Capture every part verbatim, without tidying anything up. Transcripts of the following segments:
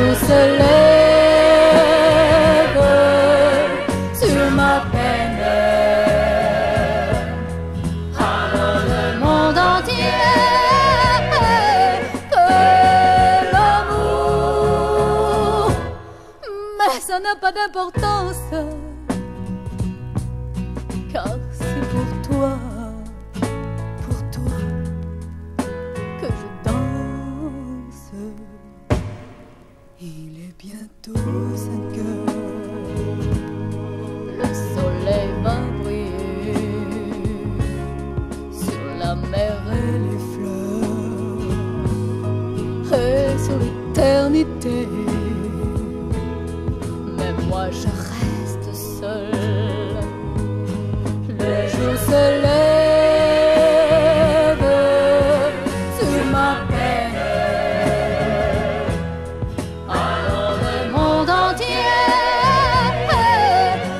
jour se lève sur ma peine. Alors le monde entier fait l'amour. Mais ça n'a pas d'importance, car c'est pour toi, pour toi que je danse. Il est bientôt cinq heures, le soleil va briller sur la mer et les fleurs et sur l'éternité. Mais moi je reste seule. Le jour se lève sur ma peine. Alors le monde entier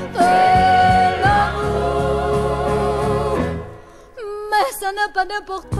fait l'amour. Mais ça n'a pas d'importance,